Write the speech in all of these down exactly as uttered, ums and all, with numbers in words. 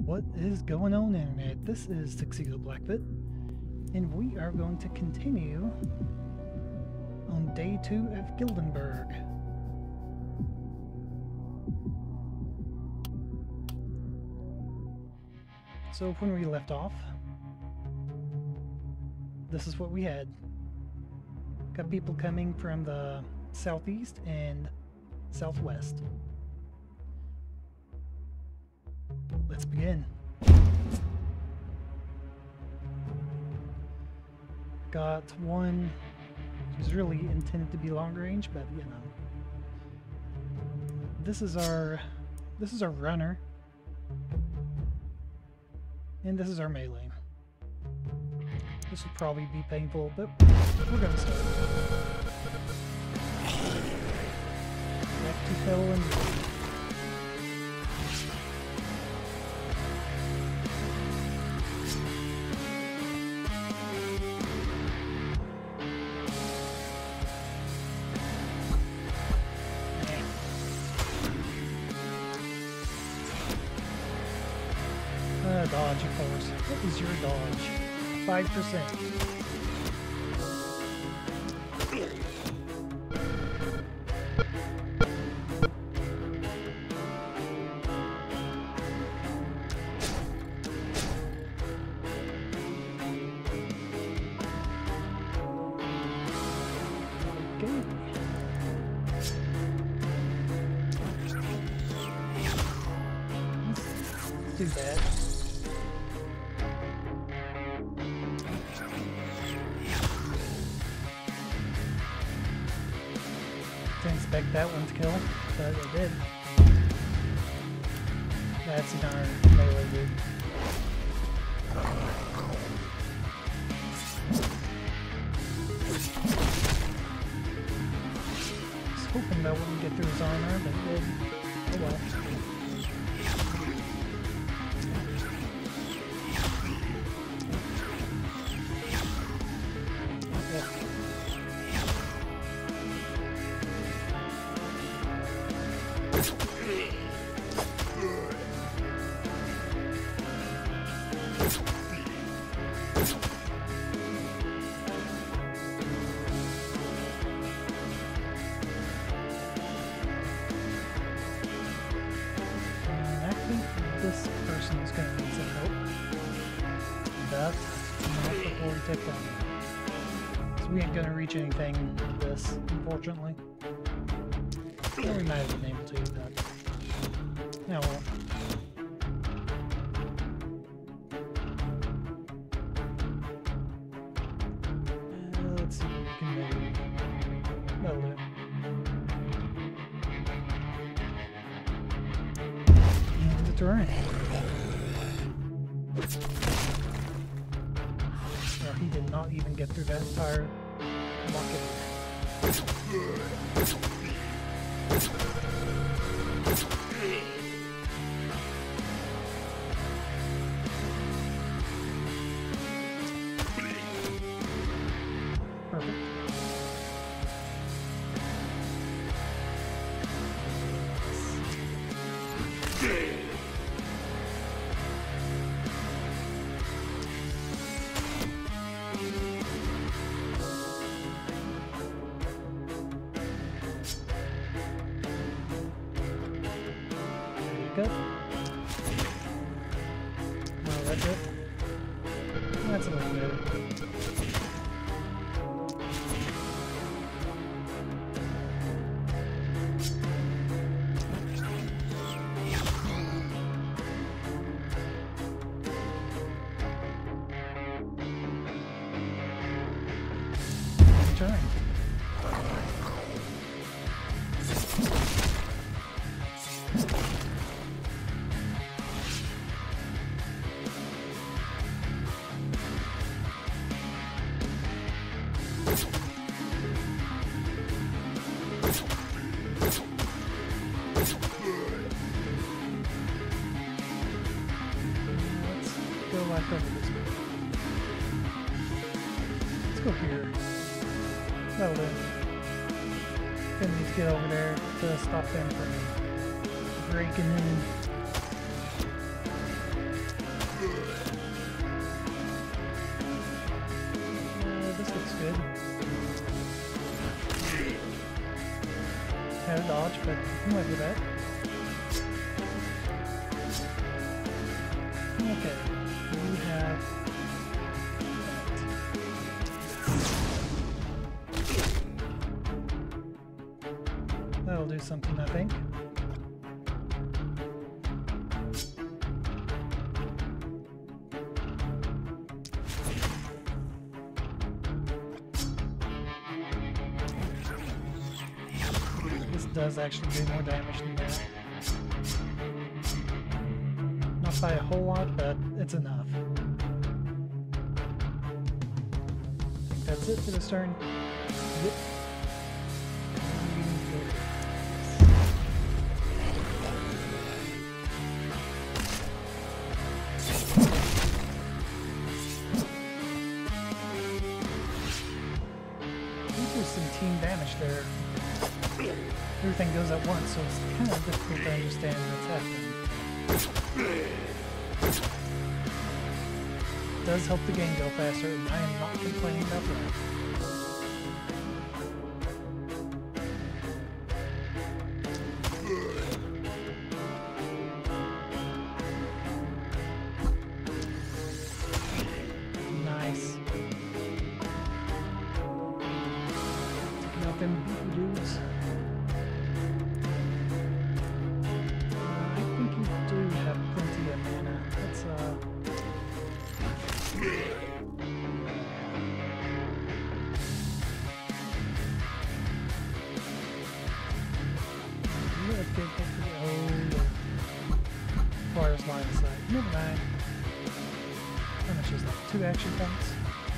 What is going on, Internet? This is Tuxedo Blackfoot, and we are going to continue on day two of Gildenberg. So when we left off, this is what we had. Got people coming from the southeast and southwest. Let's begin. Got one who's really intended to be long range, but you know. This is our this is our runner. And this is our melee. This will probably be painful, but we're gonna start. Back to hell and Uh, dodge, of course. What is your dodge? five percent. Do that. Didn't expect that one to kill, but it did. That's an iron melee dude. I was hoping that wouldn't get through his armor, but it did. Oh well. This person is going to need some help. That's not before we take them. So we ain't going to reach anything with this, unfortunately. Well, we might have been able to, but... Yeah, well. Uh, let's see what we can maybe... That'll do. Terrain. Well, he did not even get through that entire bucket. Perfect. Good. No, that's it. That's a little better. Turn. Go back over this way. Let's go here. That'll do. Gonna need to get over there to stop them from breaking in. dodge, but I'm with that. Okay, we have that. That'll do something, I think. Does actually do more damage than that. Not by a whole lot, but it's enough. I think that's it for this turn. Yep. I think there's some team damage there. Everything goes at once, so it's kind of difficult to understand what's happening. It does help the game go faster, and I am not complaining about that. Nice. Taking out them dudes. Requires line of sight. Never mind. How much is that? Two action points?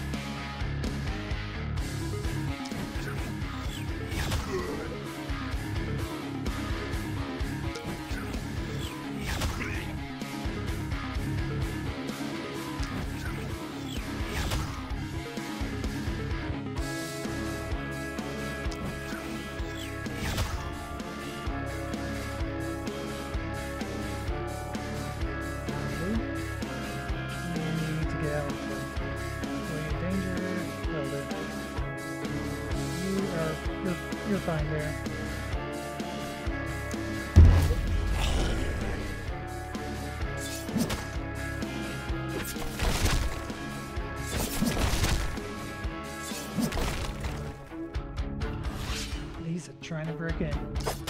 You're fine there. He's trying to break in.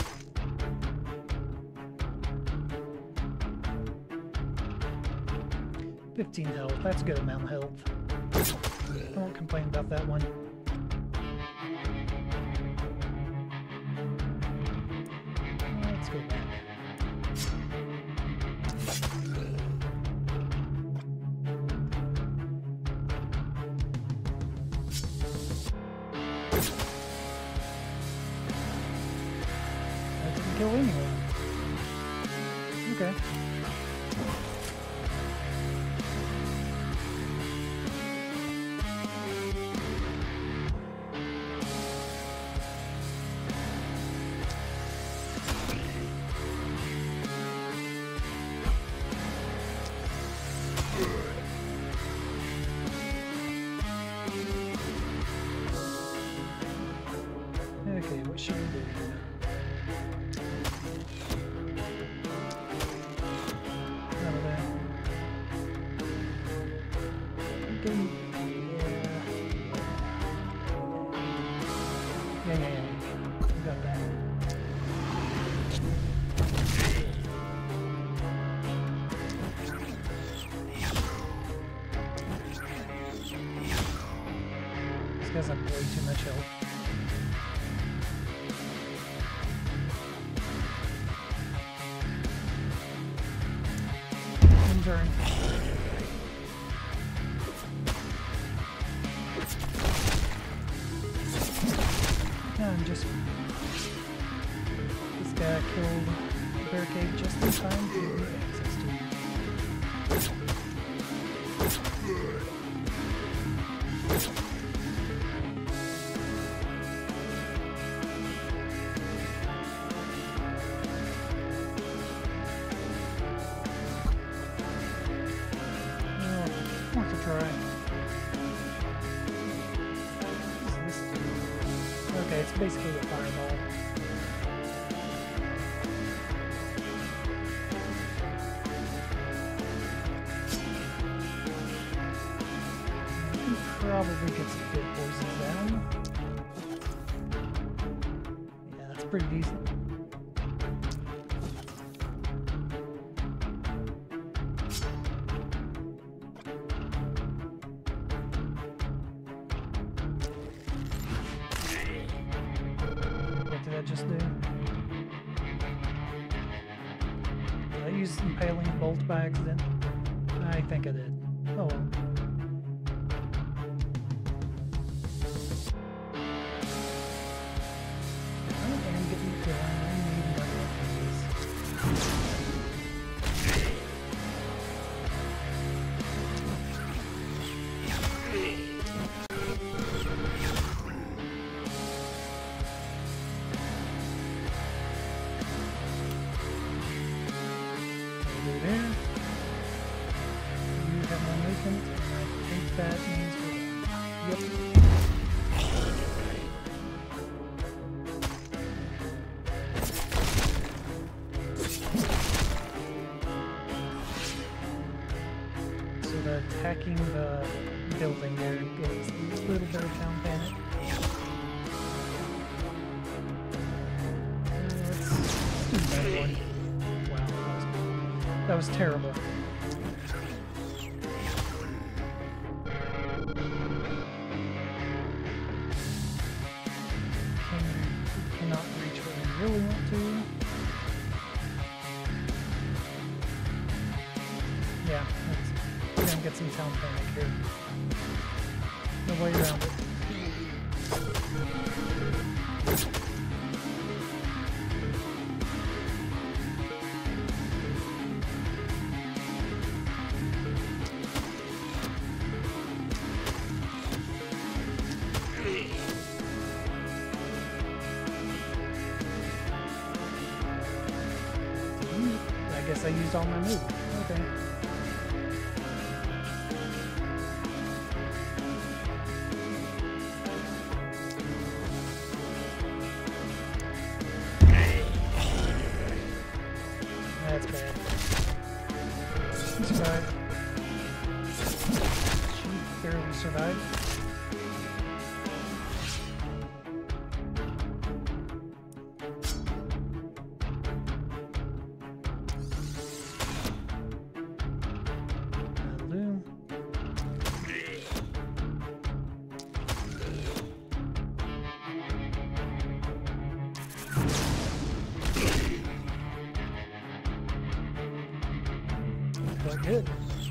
fifteen health, that's a good amount of health. I won't complain about that one. Let's go back. That didn't kill anyone. Okay. Okay, what should we do here? None of that. Okay. Yeah. Yeah, yeah, yeah. We got that. This guy's have way too much health. Turn. Yeah, I'm just... This guy killed the barricade just in time to get access to him. Okay, it's basically a fireball. probably get some good poisons down. Yeah, that's pretty decent. What did I just do? Did I use impaling bolt by accident? I think I did. Oh well. Attacking the building there gives a little bit of town panic. Uh, let's, let's do that one. Wow, that was, that was terrible. Can, cannot reach where we really want to. Yeah, that's get some town panic here. No way around it. I guess I used all my moves. Okay. That's bad. He survived. She barely survived. Hello. Quite good.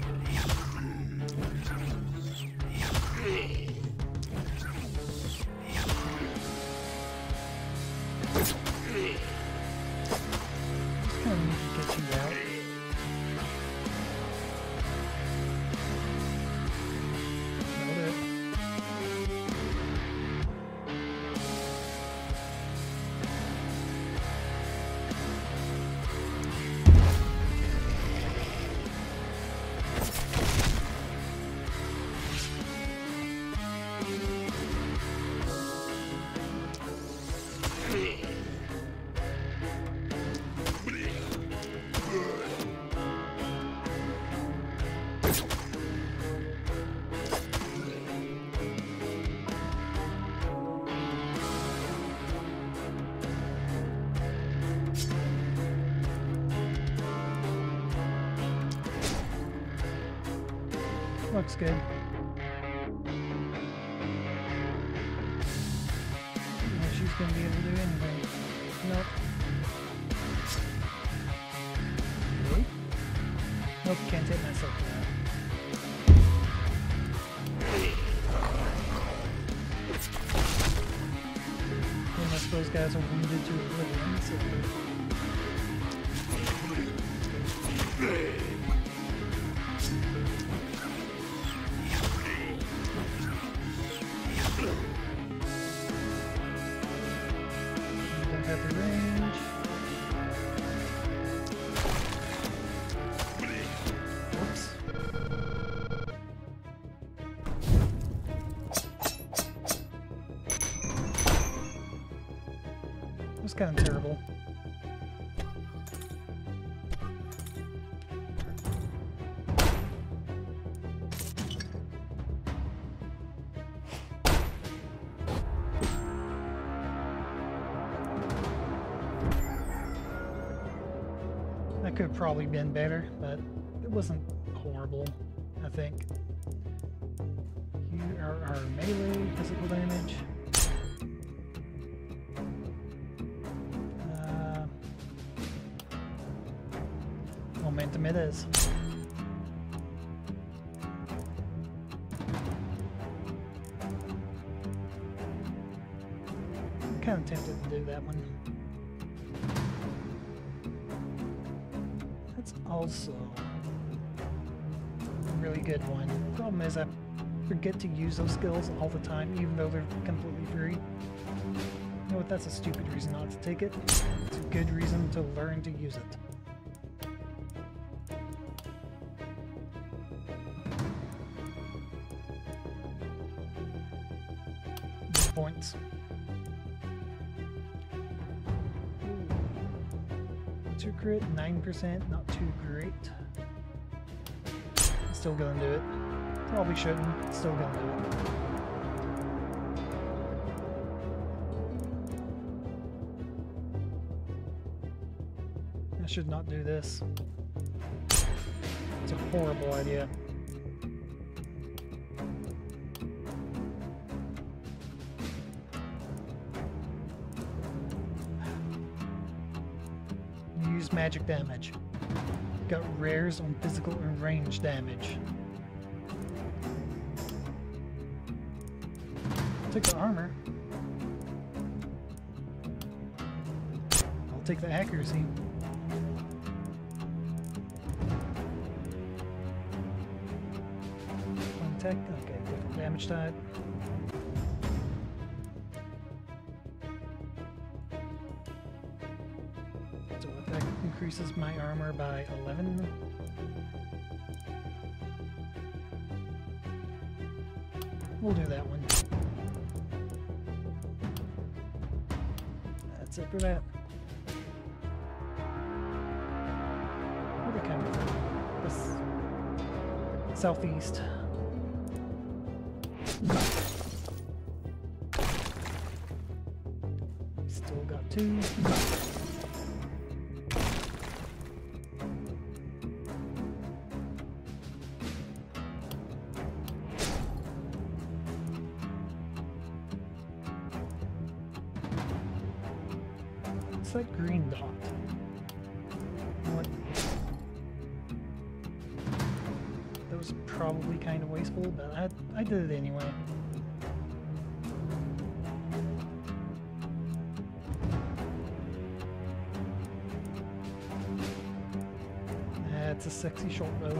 Just kind of need to get you out. Nailed it. Looks good. Well, she's gonna be able to do anything. Nope. Really? Nope, can't hit myself with that. Unless those guys are wounded to oblivion, so... Have the range. Whoops. That was kind of terrible. could have probably been better, but it wasn't horrible, I think. Here are our melee physical damage. Uh, momentum it is. I'm kind of tempted to do that one. That's also a really good one. Problem is I forget to use those skills all the time, even though they're completely free. You know what, that's a stupid reason not to take it. It's a good reason to learn to use it. Points. Two crit, nine percent, not too great. Still gonna do it. Probably shouldn't, still gonna do it. I should not do this. It's a horrible idea. Use magic damage. Got rares on physical and range damage. Take the armor. I'll take the accuracy. One tech, okay, different damage type. So that increases my armor by eleven. We'll do that one. That's it for that. Where are we coming from? This southeast. Still got two. What's that green dot? What? That was probably kind of wasteful, but I, I did it anyway. That's a sexy short bow.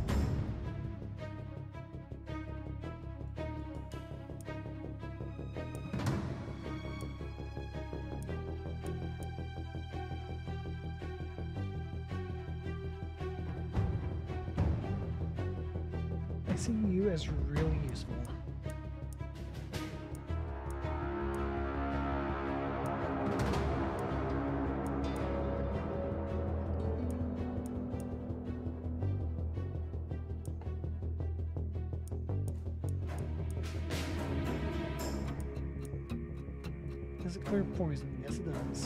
I see you as really useful. Does it clear poison? Yes, it does.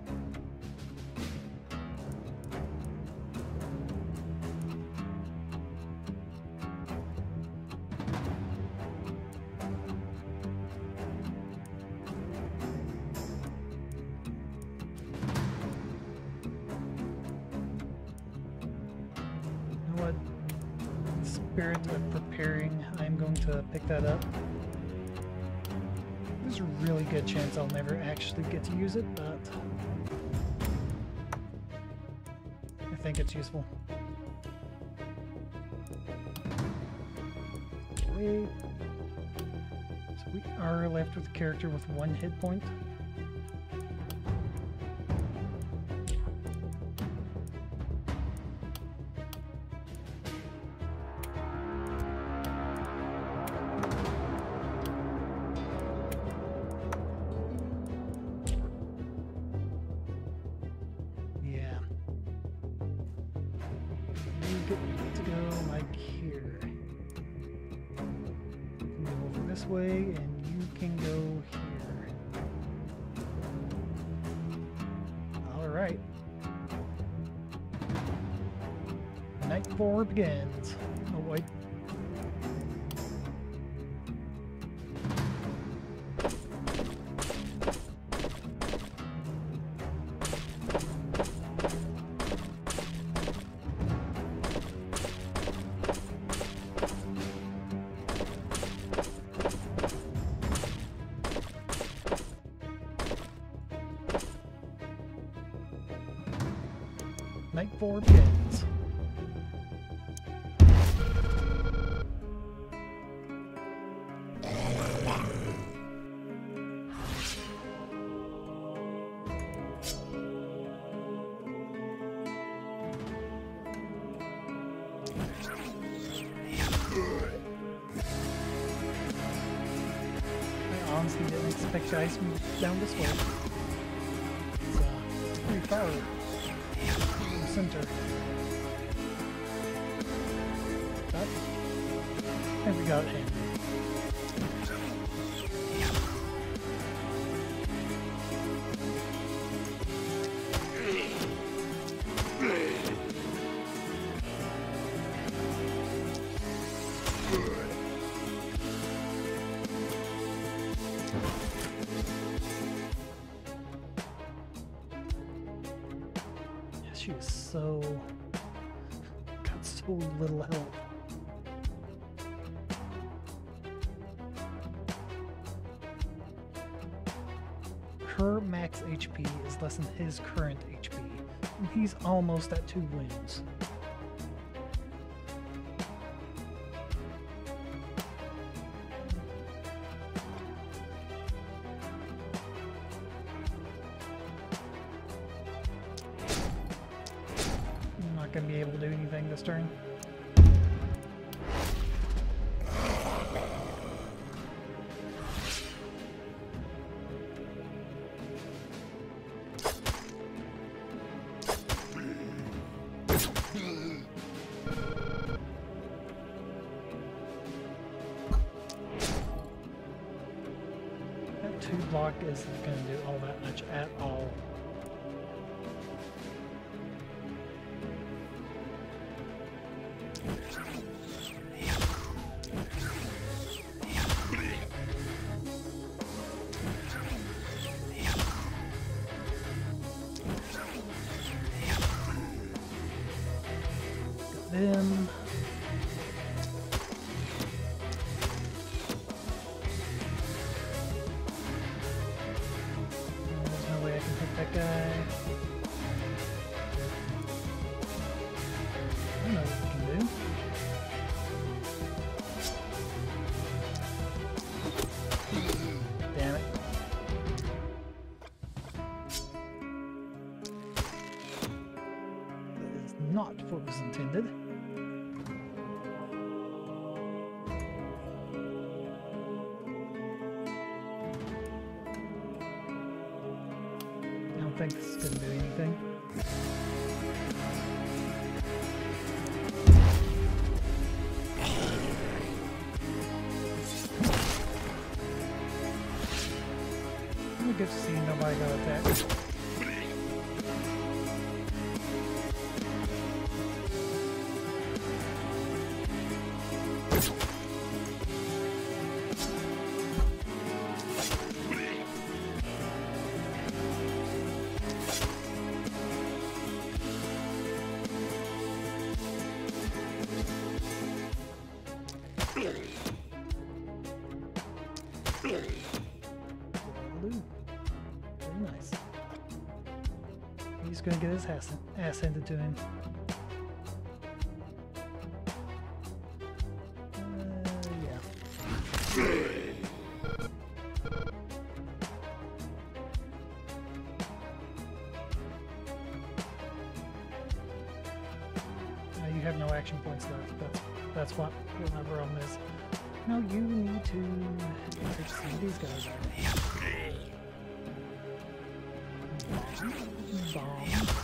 Spirit of preparing, I'm going to pick that up. There's a really good chance I'll never actually get to use it, but I think it's useful. Wait. So we are left with a character with one hit point. Way and you can go here. All right. Night four begins. Oh wait. Night four begins. I honestly didn't expect to ice move down this way. It's, uh, it's pretty far. Center. But I think we got it in. She was so... got so little health. Her max H P is less than his current H P, and he's almost at two wounds. Gonna be able to do anything this turn. That two block isn't gonna do all that much at all. Then there's no way I can hit that guy. I know what we can do. Damn it. That is not what was intended. I don't think this is going to do anything. Really good to see nobody got attacked. Very nice. He's gonna get his ass, ass handed to him. Uh, yeah. Now you have no action points left. That's that's what what my problem is. No, you need to take some of these guys out. Bomb.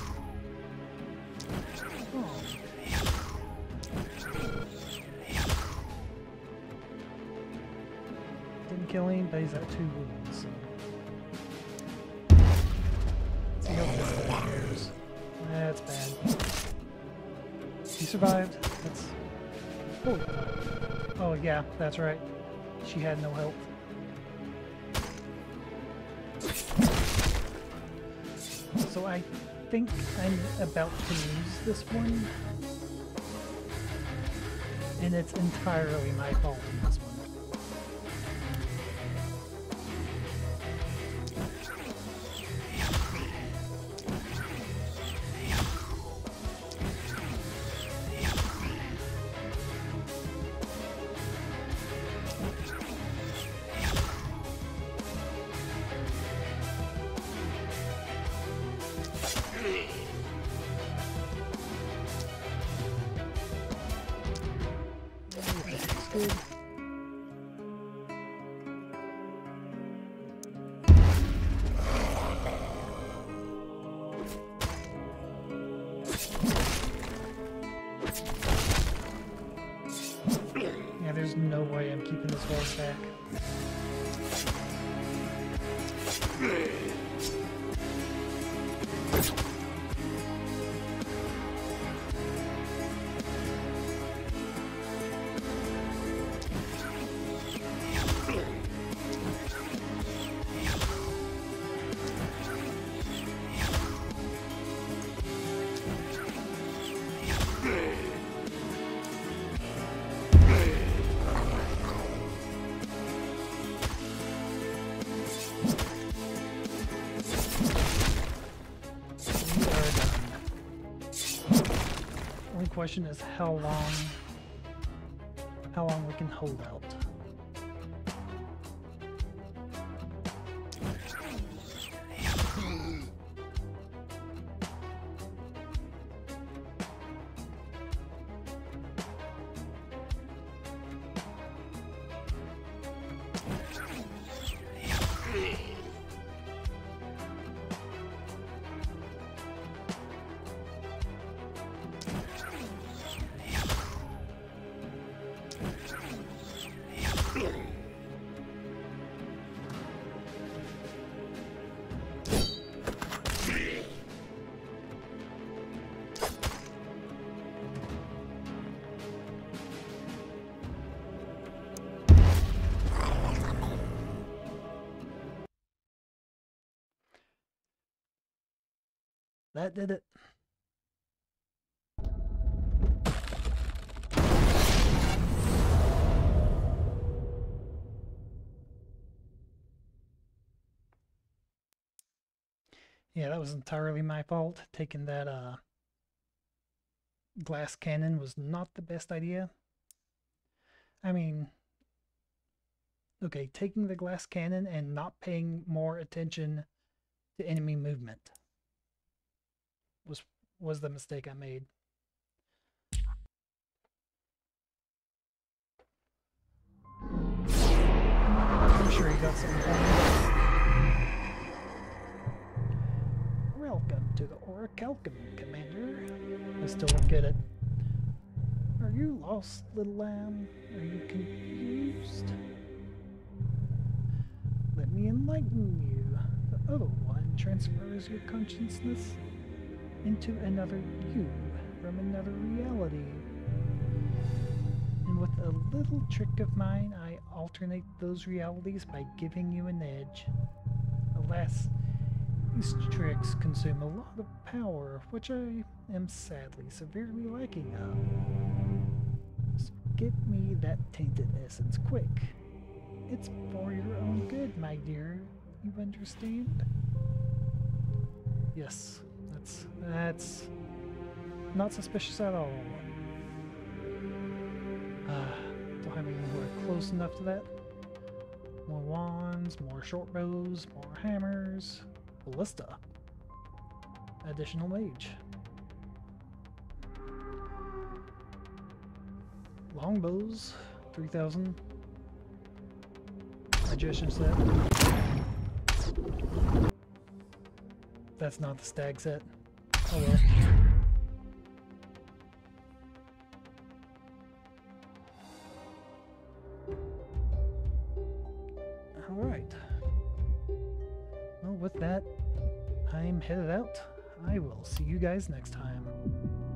Oh. Didn't kill him, but he's at two wounds. Let's see how this guy goes. That's bad. He survived. That's... Oh. Oh, yeah, that's right. She had no health. So I think I'm about to lose this one. And it's entirely my fault in this one. Good. Yeah, there's no way I'm keeping this horse back. Question is how long how long we can hold out. That did it. Yeah, that was entirely my fault. Taking that uh, glass cannon was not the best idea. I mean, okay, taking the glass cannon and not paying more attention to enemy movement was was the mistake I made. I'm sure you got something for me. Welcome to the Orichalcum, Commander. I still don't get it. Are you lost, little lamb? Are you confused? Let me enlighten you. The other one transfers your consciousness into another you from another reality. And with a little trick of mine, I alternate those realities by giving you an edge. Alas, these tricks consume a lot of power, which I am sadly severely lacking of. So get me that tainted essence quick. It's for your own good, my dear. You understand? Yes, that's that's not suspicious at all. Ah, uh, don't have any more close enough to that. More wands, more short bows, more hammers. Ballista. Additional mage. Longbows, three thousand. Magician set. That's not the stag set. Oh well. Alright. Well, with that, I'm headed out. I will see you guys next time.